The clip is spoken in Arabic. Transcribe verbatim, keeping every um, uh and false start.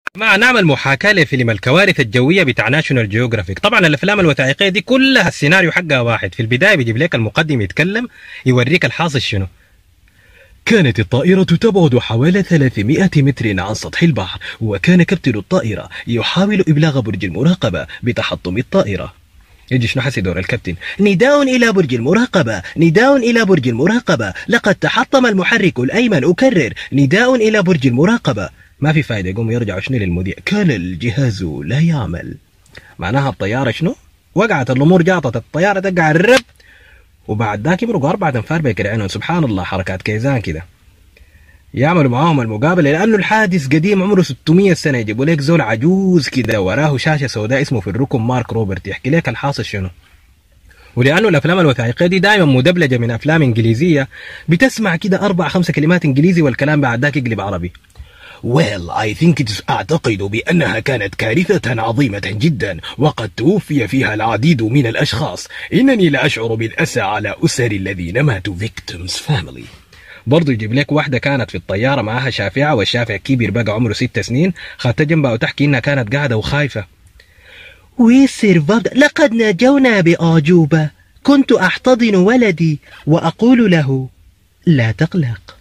مع نعمل محاكاة لفيلم الكوارث الجوية بتاع ناشونال جيوغرافيك. طبعا الافلام الوثائقية دي كلها السيناريو حقها واحد، في البداية بيجيب لك المقدم يتكلم يوريك الحاصل شنو. كانت الطائرة تبعد حوالي ثلاثمائة متر عن سطح البحر، وكان كابتن الطائرة يحاول إبلاغ برج المراقبة بتحطم الطائرة. يجي شنو حسي دور الكابتن؟ نداء إلى برج المراقبة، نداء إلى برج المراقبة، لقد تحطم المحرك الأيمن، أكرر نداء إلى برج المراقبة. ما في فايدة، يقوم يرجعوا شنو للمذيع؟ كان الجهاز لا يعمل. معناها الطيارة شنو؟ وقعت الأمور، جاطت الطيارة تقع الرب، وبعد ذاك يمرقوا أربعة أنفار بكرعينهم. سبحان الله، حركات كيزان كده يعملوا معاهم المقابلة، لأنه الحادث قديم عمره ستمية سنة. يجيبوا لك زول عجوز كده وراه شاشة سوداء اسمه في الركن مارك روبرت يحكي لك الحاصل شنو. ولأنه الأفلام الوثائقية دي دائما مدبلجة من أفلام إنجليزية، بتسمع كده أربع خمسة كلمات إنجليزي والكلام بعد ذاك يقلب عربي. Well, I think it is أعتقد بأنها كانت كارثة عظيمة جدا، وقد توفي فيها العديد من الأشخاص. إنني لا أشعر بالأسى على أسر الذين ماتوا victims family. برضو يجيب لك واحدة كانت في الطيارة معاها شافعة، والشافع كبير بقى عمره ست سنين، خدت جنبها وتحكي إنها كانت قاعدة وخايفة. We survived. لقد نجونا بأعجوبة. كنت أحتضن ولدي وأقول له لا تقلق.